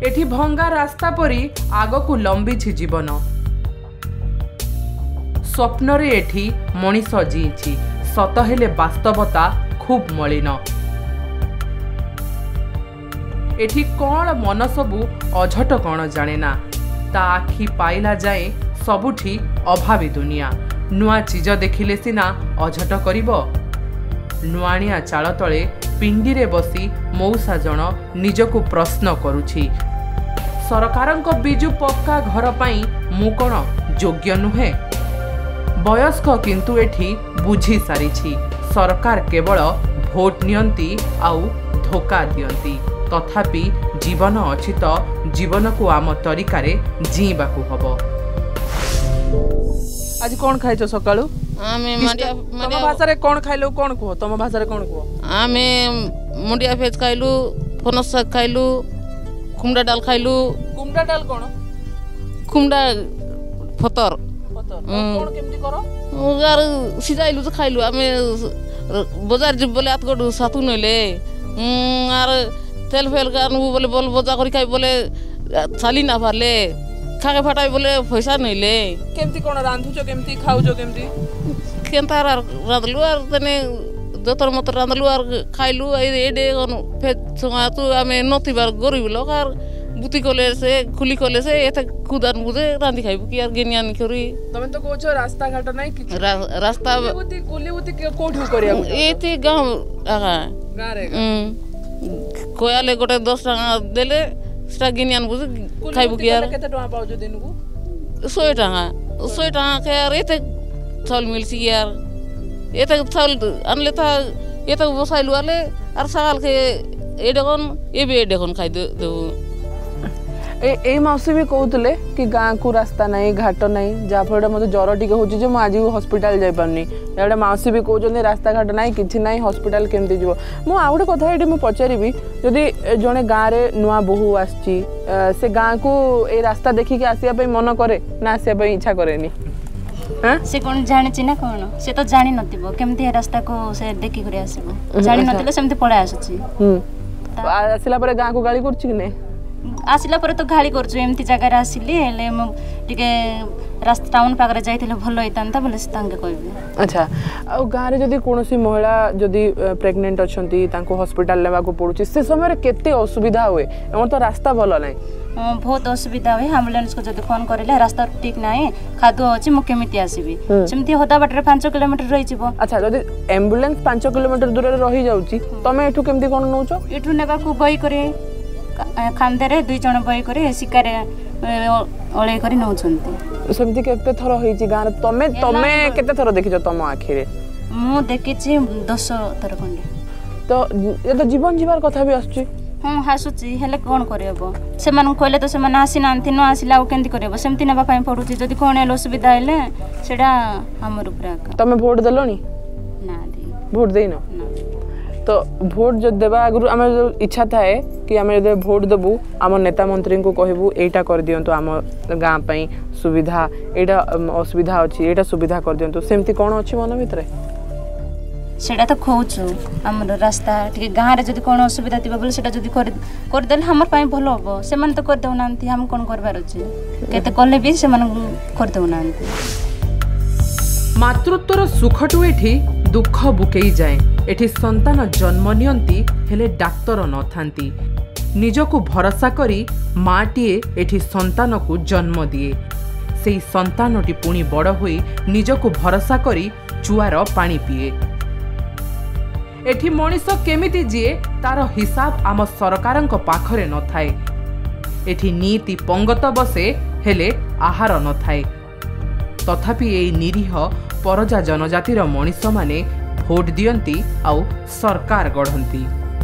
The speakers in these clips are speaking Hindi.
एठी भंगा रास्ता परी आग को लंबी जीवन स्वप्न रे एठी मनीष जीची सत हेले वास्तवता खूब मलिन एठी कौन मन सबू अझट कौन जाने ना ता आखि पाइला जाए सबुठी अभावी दुनिया नुआ चीज देखिले सिना अझट करिबो नुआनिया चाल तले पिंडी रे बसी मौसा जन निजको प्रश्न करुछि सरकारक बिजु पक्का घर पाई मु कोन योग्य नुहे वयस्क किंतु एठी बुझी सारिछि सरकार केवल भोट नियंती आउ धोका दियंती तथापि जीवन अछि तो जीवन को आम तरीकारे जीवाकू हबो। आज कौन खाइछ सकाळू आमे तम भाषा रे कौन खाइलो कौन को तम भाषा रे कौन को आमे मुंडिया फेज खाइलु फनस साग खाइलु खुमडा डाल खाइलु कुमडा डाल कोन खुमडा फतर कौन केमती करो यार सिजाइलु तो खाइलु आमे बाजार जब बोले आतगड सातु नले यार तेल फेल गानु बोले बोल बजा करी खाइ बोले साली ना फारले खाके फटाई बोले पैसा नइले केमती कोन रांधुचो केमती खाउचो केमती केनता रांधलु आर तने दोतर मत रांधलु आर खाइलु एडे गनु फेज संगा तू आमे नथिबार गरीब लोक आर बुती कोले से खुली कोले से एते खुदान बुदे रांधी खाइबु कि यार गेनियान करी तमे तो कोछो रास्ता घाट नै कि रास्ता बुती कुली बुती कोठु करिया एते गांव आगा गारे कोयाले गोटे 10 टका देले स्टा गेनियान बुदे खाइबु कि यार केते टका पाउजो दिन को 100 टका के यार एते चाउल मिलसी यार एते चाउल अनले था एते बसाइलु आले आर साल के एडगन एबे एडगन खाइ दे ए माउसी भी कहते कि गाँ को रास्ता नहीं घाट नहीं जहाँफल मत ज्वर टी हो आज हॉस्पिटल जाई पारनी एडे माउसी भी कहते रास्ता घाट नहीं कि नहीं हॉस्पिटल केमती जीव मु आ गोटे कथा ये पचारि जदि जड़े गाँव में नुआ बोहू आसी से गाँ को ए रास्ता देखिक आसवाई मन करे ना आसवाई इच्छा करे से कौन जानी ना कौन से तो जानी नथिबो केमती रास्ता को से देखि करे आसीबो जानी नथिले सेमती पळे आसुची आसिला परे गाँ को गाली करछि कि नै आसिला परे तो गाली करछु एमती जगह रे आसिली हेले म टिके रास्ता टाउन पागरे जाइथिले भलो होइतांता बोले से तांगे कहबे। अच्छा आ गाँ रे जदी कोनोसी महिला जदी प्रेग्नेंट अछंती तांको हॉस्पिटल लेवा को पड़ुची से समय रे केते असुविधा होए हमर तो रास्ता भलो नै बहुत असुविधा होए एम्बुलेंस को जदी फोन करेले रास्ता ठीक नाही खादो अछि मु केमिति आसीबी सेमती होदा बाटरे 5 किलोमीटर रहि जिवो। अच्छा जदी एम्बुलेंस 5 किलोमीटर दूर रे रहि जाउची तमे एठु केमती कोन नउचो एठु नेबा को बई करे खांदे रे 2 जण बई करे सिकारे ओळे करी नउचंती सेमती केते थरो होईची गाँ रे तमे केते थरो देखिछो तम आखि रे मु देखिछि 10 थर खंडे तो ये तो जीवन जीवार कथा भी आछी हां हासुची हेले कोन करबो से मन कहले तो से मन आसी नांती न आसीला केंती करबो सेमती नेबा पई पडुची जदी कोन एलो सुविधा हेले सेडा हमर ऊपर तमे वोट देलोनी ना दे वोट देइनो तो वोट जो देवा आगु आम इच्छा थाए कि आम जो वोट देबू आम नेता मंत्री को कहबू एटा कर दियंतु आम गाँ पई सुविधा एटा असुविधा अछि एटा सुविधा कर दियंतु सेमती कोन अछि मन भितरे सेटा तो खोचु हमर रास्ता ठीक गाँ रे जदी कोन असुविधा तिबा बोले सेटा जदी कर देले हमर पई भलो होबो से मन तो कर देउ नांती हम कोन करबार अछि केते करले भी से मन कर देउ नांती मातृत्वर सुखटु एठी दुख बुकेई जाए एठी संतान जन्म नियंती हेले डाक्तर न थांती निजको भरोसा करी माटीए एठी संतान को जन्म दिए सेई संतानटी पुणी बड़ होई निजको भरोसा करी चुआर पानी पिए एठी मनीष केमिति जिए तार हिसाब आम सरकारंक पाखरे न थाए एठी नीति पंगत बसे हेले आहार न थाए तथापि ए निरीह परजा जनजातिर मनीष माने भोट दियंती आउ सरकार गढ़ंती।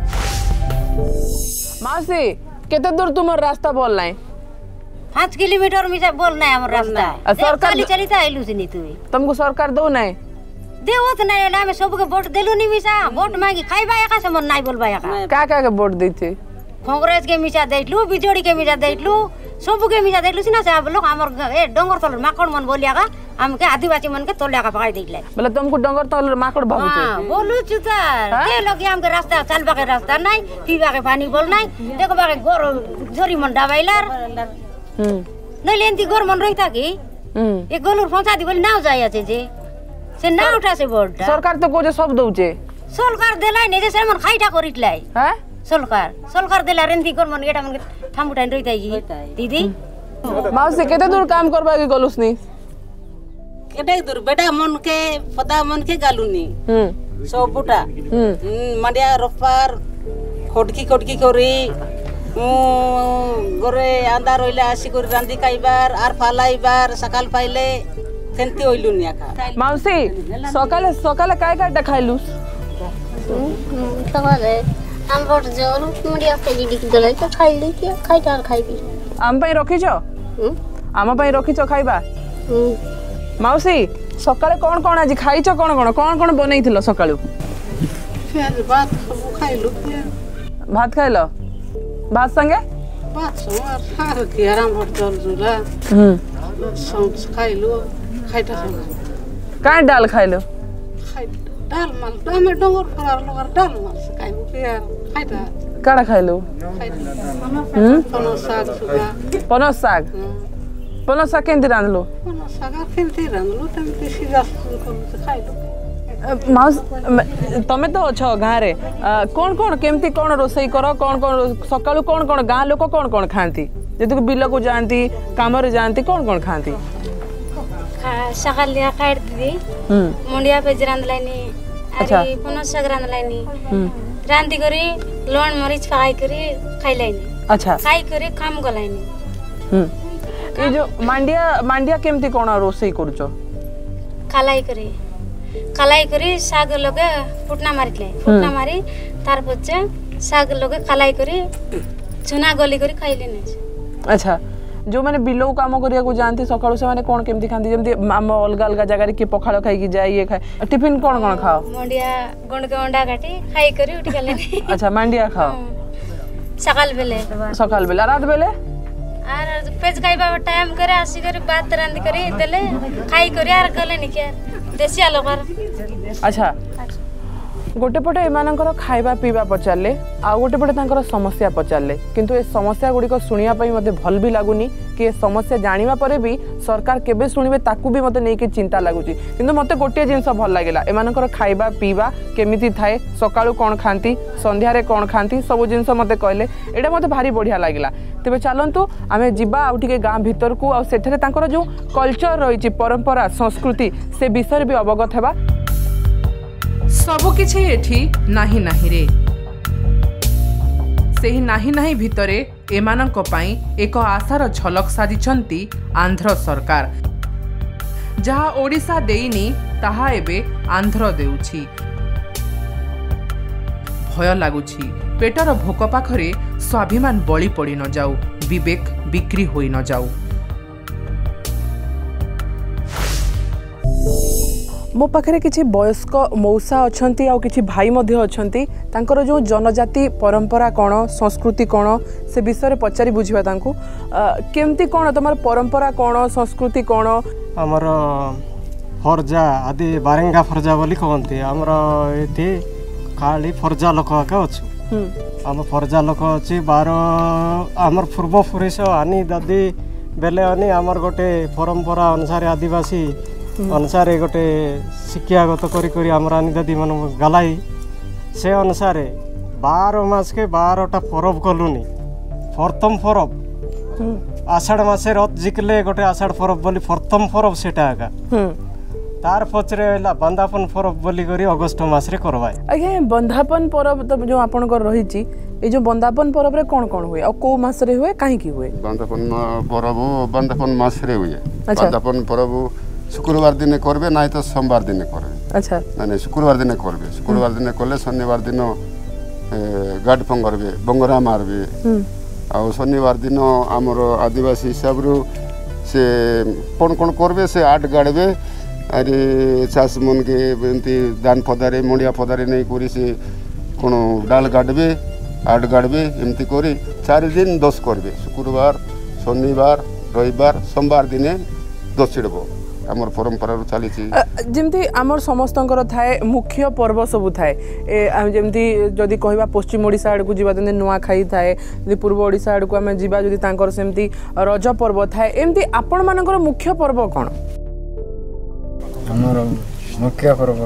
मासी केते दूर तुमर रास्ता बोल नाही 5 किलोमीटर मिसा बोल नाही हमर रास्ता सरकार चली त आइलु सिनी तुई तुमको सरकार दो नाही देवत नाही ना में सबके वोट देलु नि मिसा वोट मांगी खाइबा एका समन नाही बोलबा एका का के वोट दैथे कांग्रेस के मिसा दैलु बीजेडी के मिसा दैलु सबके मिसा दैलु सिना से लोग हमर ए डंगर तल माखण मन बोलिया का हमके आदिवासी मन के तोलिया का पकाई दिले मतलब तुमको डंगर तो माकड़ भागुचे हां बोलू चुतार के लोग हमके रास्ता चलबा के रास्ता नहीं पीबा के पानी बोल नहीं देखो बा के गोर झोरी मन डाबाइलार नहीं लेंती गोर मन रहिता की एक गोलुर पहुंचा दी बोली नाव जाय আছে जे से ना उठा से बोर्ड सरकार तो कोजे सब दउचे सरकार देलाई ने जे से मन खाइटा करितलाई हैं सरकार देला रेंती गोर मन गेटा मन ठाम उठाइन रहिता दीदी माउसी केते दूर काम करबा के गलुसनी केटे दूर बेटा मन के पता मन के गालुनी सब बुटा मंडिया रफार खोटकी करी गोरे आंदा रइला आसी करी रांदी खाइबार आर फालाइबार सकाल पाइले सेंती होइलुनी आका माउसी सकाले काय खाइलुस तगले हम बोट जोर मंडिया पे डिक दले तो खाइली के खाइबी आम पई रखिछो आम पई रखिछो खाइबा माउसी सकाले कोन आज खाइछो कोन बनैथिलो सकाळु फिर भात खाइलु भात खाइलो भात संगे भात संगे खार के आराम भट जल जुला खाइलु खाइता काय डाल खाइलो डाल माल टमे डंगर फरार लगर डाल माल खाइबु के खाइता काडा खाइलो पनस साग केंती रांधलो माउस तमे तो अच्छो गाँ रे कौन केमती कौन रोसई कर कौन सकाळु कौन गाँ लोक कौन खाती जदि बिल को जाती काम रे जाती कौन खाती सकालिया काट दी मुंडिया पे रांधलानी अरे पनस साग रांधलानी रांधी करी लवण मरीच फ्राई करी खाइलानी अच्छा खाई करी काम गलानी ये जो मांडिया केमती कौन रोसई करूचो खालाई करी साग लगे फुटना मारी तार पछे साग लगे खालाई करी चुना गली करी खाइले नै अच्छा जो माने बिलो काम करिया को जानती सकाळु से माने कोन केमती खांती जेमती हम अलग जगह रे के पखाळ खाई की जाई ये खाए टिफिन कोन खाओ मंडिया गुंड के अंडा काटी खाई करी उठी गले अच्छा मांडिया खाओ सकाल बेले रात बेले आर पेज खाइबा टाइम करे आसी करे बात रांदी करे देले खाई करे आर गले नि के देसिया लोकर अच्छा गोटे पटे एमानकर खाइबा पीबा पचारले आ गोटे पटे तांकर समस्या पचारले किंतु ए समस्या गुडी को सुनिया पई मते भल भी लागुनी कि ए समस्या जानिबा परे भी सरकार केबे सुनिबे ताकू भी मते नै के चिंता लागुची किंतु मते गोटे जिंस भल लागेला एमानकर खाइबा पीबा केमिति थाए सकाळु कोन खांती संध्या रे कोन खांती सब जिंस मते कहले एडा मते भारी बढ़िया लागेला तेबे चलंतु आमे जिबा आ उठिके गां भीतर को आ सेठरे तांकर जो कल्चर रहिची परंपरा संस्कृति से विषय भी अवगत हेबा सबु किछि एठी नाही नाही रे सेही नाही नाही भितरे एमानंको पाई एक आशार झलक साजिछंती आंध्र सरकार जहा ओडिशा देइनी ताहा एबे आंध्र देउछि भय लागुछि पेटर भोक पाखरे स्वाभिमान बळी पड़ी न जाऊ विवेक बिक्री होई न जाऊ मो पाखे किसी वयस्क मौसा अच्छी आ कि भाई अच्छी तांकर जो जनजाति परंपरा कौन संस्कृति कौन से विषय पचारि बुझा केमती कौन तुम परंपरा कौन संस्कृति कौन आमर फर्जा आदि बारेंगा फर्जा बोली कहते आमर ये खाली फर्जा लोक आका अच्छु आम फर्जा लोक अच्छी बार आमर पूर्व पुरुष आनी दादी बेले आनी आमर गोटे परंपरा अनुसार आदिवासी अनुसार गोटे शिक्षागत करी आमर आनी दादी मान गलाई से अनुसार 12 मास के 12टा परब कलुनी प्रथम परब आषाढ़ मासे रथ जिकले गोटे आषाढ़ परब बोली प्रथम परब सेटा आगा तार पचरे बंदापन परब बोली करी अगस्त मास रे करवाए आज्ञा बंदापन परब तो जो आपनकर रहिची ए जो बंदापन परब रे कोन कोन हुए और को मास रे हुए काहे की हुए बंदापन परब बंदापन मास रे हुए बंदापन परब शुक्रवार दिन करबे नाही तो सोमवार दिन करबे अच्छा माने शुक्रवार दिन करबे शुक्रवार दिन करले शनिवार दिन गाड पंगरबे बंगरा मारबे आ शनिवार दिन हमर आदिवासी हिसाब रो से कोन कोन करबे से आठ गाड़बे अरे चाष मन के एमती दान पदारे मुंडिया पदारे नहीं करी से कोन डाल गाड़बे आठ गाड़बे एमती करी 4 दिन 10 करबे शुक्रवार शनिवार रविवार सोमवार दिन 10 छिड़बो आमर परंपरा चली जमती आमर समस्तंकर थाए मुख्य पर्व सब थाए जमती जदि कहबा पश्चिम ओडिशा आड़ को जीवा जंदे नुआ खाई थाए जदि पूर्व ओडिशा आड़ को आमे जीवा जदि तांकर सेमती रज पर्व थाए एमती आपण मानकर मुख्य पर्व कोन हमर मुख्य पर्व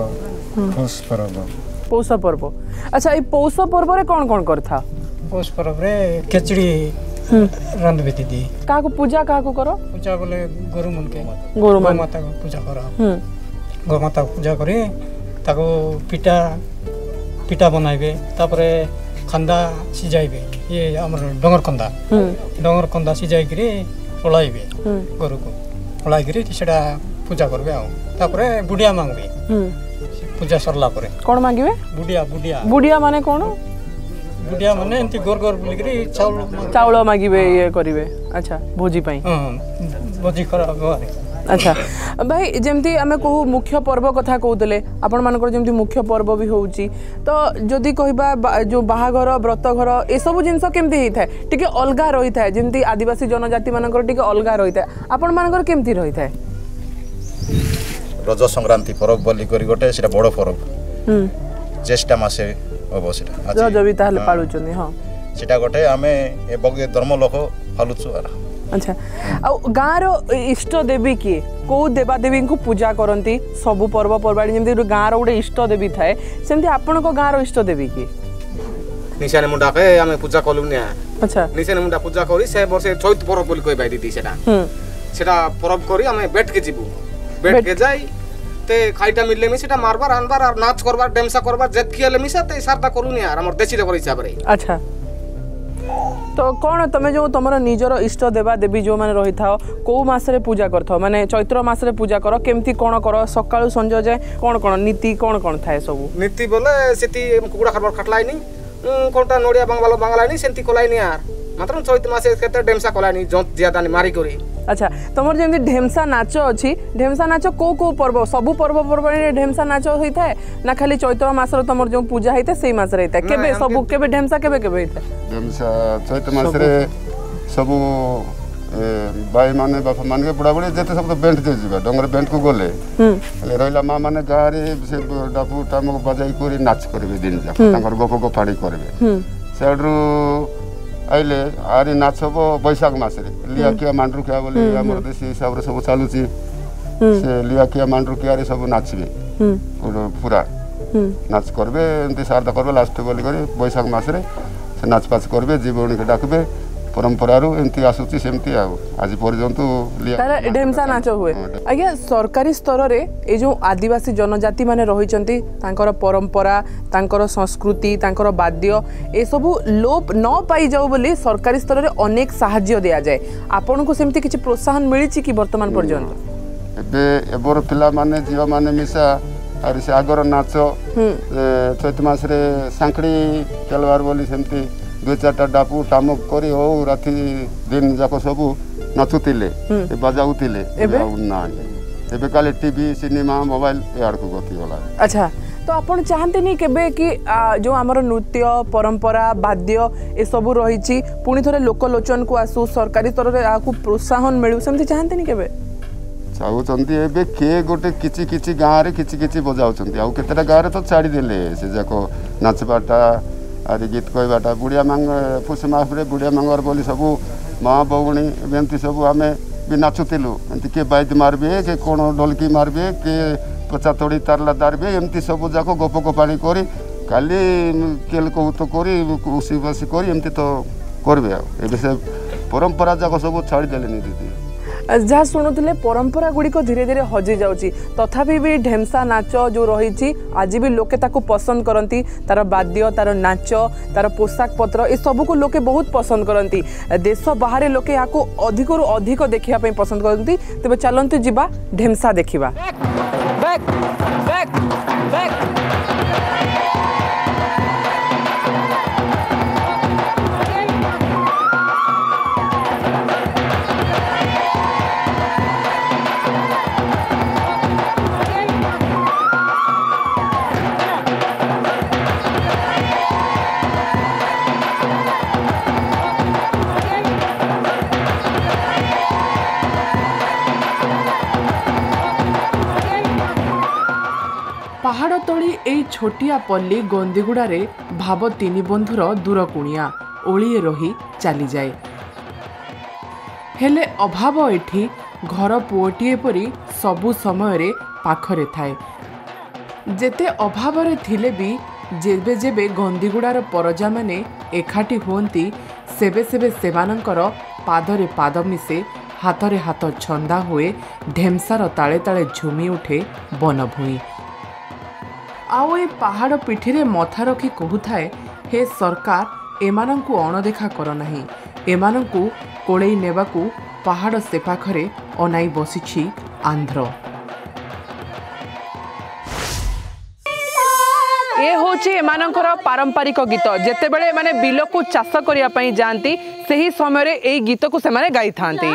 पौष पर्व अच्छा ये पौष पर्व रे कौन कौन करथा पौष पर्व रे खिचड़ी रंध बेती दी काको पूजा काको करो पूजा बोले गोरु मन के गोरु माता को पूजा करो गौ माता को पूजा करी ताको पिटा पिटा बनाइबे तापरे खंदा सिजाइबे ये हमर डंगर कंदा सिजाइ करी ओलाइबे गोरु को ओलाई करी सेटा पूजा करबे आ तापरे बुढ़िया मांगबे पूजा सरला परे कोन मांगबे बुढ़िया बुढ़िया माने कोन बुढ़िया माने एंती गोर गोर बोली करी चाउल मांगबे ये करिवे अच्छा भोजी पई भोजी करबो अच्छा भाई जमती आमे कहू मुख्य पर्व कथा कहूतले आपण मानकर जमती मुख्य पर्व भी होउची तो जदि कहबा जो बाहाघर व्रतघर ए सब जिंस केमती हेई थाए टिके अलगा रही थाए जमती आदिवासी जनजाति मानकर टिके अलगा रही थाए आपण मानकर केमती रही थाए रज संक्रांति पर्व बोली करी गोटे सेटा बड़ पर्व ज्येष्ठ मासे हबो सेटा रज भी ताहले पाळुचनी हां सेटा गोटे आमे ए बगे धर्म लोक पालुचु अच्छा आ गाँ रो इष्ट देवी किए को देवा देवी को पूजा करती सबु पर्व पर्वाणी जमी गाँ रो गोटे इष्ट देवी थाए सेमती आपण को गाँ रो इष्ट देवी किए निशाने मुंडा के आमे पूजा कलु ने अच्छा निशाने मुंडा पूजा करी से वर्ष चैत पर्व बोली कहि बाई दीदी सेटा पर्व करी आमे बेट के जीवु बेट के जाई ते खाइटा मिलले मी सेटा मारबार आनबार और नाच करबार डेमसा करबार जेतकी ले मिसा ते सारता करू ने यार हमर देशी रे हिसाब रे अच्छा तो कौन तुम जो तुम निजर इष्ट देवा देवी जो मैंने रही था कौ मासरे पूजा कर माने चैत्र मासरे पूजा कर केमती कौन कर सकाळु संज जाए कौन कौन नीति कौन थाए सब नीति बोले सेती कुकुड़ा खरबर खटलाइनी कोनटा नोडिया बांगलाइनी सेंती कोलाइनी यार मात्र चैत्र मासे केते डेमसा कोलाइनी जंत ज्यादा मारी करी अच्छा तुम जमी ढेमसा नाच अच्छी ढेमसा नाच को पर्व सबु पर्व पर्वाणी ढेमसा नाच होता है ना खाली चैत्र मासर तुम जो पूजा होता है से मास होता है केबे सबु केबे ढेमसा केबे केबे होता है ढेमसा चैत्र मास रे सबु बाई माने बापा माने बुढ़ा बुढ़ी जेते सब तो बेंट दे जीवा डंगर बेंट को गले ले रहिला मां माने गारे से डापू टामक बजाई करी नाच करबे दिन जा तांकर गप गप फाड़ी करबे सेडरू आइले आरी नाच हबो बैशाख मास रे लियाकिया मांडरुकिया बोले हमर देशी हिसाब रे सब चालुची से लियाकिया मांडरुकिया रे सब नाचबे पूरा नाच करबे एंती सारदा करबे लास्ट बोली करी बैशाख मास रे से नाच पाच करबे जीवणी के डाकबे परंपरा रु एंती आसुची सेमती आ आज पर्यंत तार ढेमसा नाच हुए आज्ञा सरकारी स्तर रे ए जो आदिवासी जनजाति माने रहिचंती तांकर परंपरा तांकर संस्कृति तांकर वाद्य ए सब लोप न पाई जाऊ बोली सरकारी स्तर रे अनेक सहाय्य दिया जाए आपन को सेमती किछि प्रोत्साहन मिलिछि कि वर्तमान पर्यंत एबे एबर पिला माने जीवा माने मिसा आर से आगर नाच चैत मास रे सांकड़ी केलवार बोली सेमती दुई चार्टा डापू टामक करी हो राति दिन जाक सबू नाचुतिले बजाउतिले एबे काले टीवी सिनेमा मोबाइल यार को गति होला अच्छा तो आपण चाहते नहीं केबे कि जो हमर नृत्य परंपरा वाद्य ए सब रही पुणी थोड़े लोकलोचन को आसू सरकारी स्तर रे आकु प्रोत्साहन मिलू सेमती चाहते नहीं केबे चाहूचंती एबे के गोटे किछि किछि गाँ रे किछि किछि बजाउचंती आ केतेटा गाँ रे तो छाड़ी देले से जाको नाचबाटा आरे गीत कहबाटा बुढ़िया मांग पुष मास रे बुढ़िया मांगर बोली सबू माँ बौणी एमती सबू आमे भी नाचुतिलु एमती के बाइद मारबे के कोण ढोलकी मारबे के पचा तोड़ी तारला दारबे एमती सबू जाको गप गपाणी करी काली केल कौत करी उसी बसी करी एमती तो करबे एबे से परंपरा जाको सबू छाड़ी देले दीदी जहाँ शुणुले परंपरा गुड़िक धीरे धीरे हजि जाउची तथापि भी ढेमसा नाच जो रही आज भी लोके ताकू पसंद करती तार वाद्य तार नाच तार पोशाक पत्र ए सब को लोके बहुत पसंद करती देश बाहर लोके या अधिक रु अधिक देखा पसंद करती तेज चलते जीवा ढेमसा देखा छोटिया पल्ली गंदीगुड़े भाव तीन बंधुर दूरकुणिया ओलिए रही चली जाए। हेले अभाव एठी घर पुओटीए परी सबु समय पाखरे थाए। जेते अभाव थिले भी जेबे जेबे गंदीगुड़ार परजा माने एकाठी हुंती सेबे सेबे सेमानंकर पादरे पाद मिसे हाथरे हाथ छंदा हुए ढेमसार ताले ताले झुमी उठे बनभूई। आउ ए पहाड़ पिठिरे मथा रखी कहूथाए, हे सरकार एमानंकु अणदेखा कर नाही, एमानंकु कोळेई नेबाकु पहाड़ से पाखरे अनाई बसिछि आंध्र। ये होछि एमानंकर पारंपरिक गीत। जेतेबेले माने बिल को चाष करिया पई जांती सेही समय रे एई गीत को से माने गाई थांती।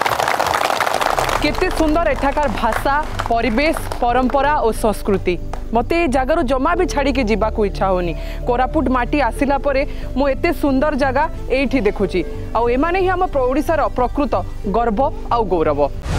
केते सुंदर एठाकार भाषा परिवेश परंपरा और संस्कृति मते ए जगार जमा भी छाड़ी के जीवा को इच्छा होनी कोरापुट माटी आसिला परे मु एते सुंदर जगह एठी देखुची आ एमाने ही हम ओडिशार प्रकृत गर्व आ गौरव।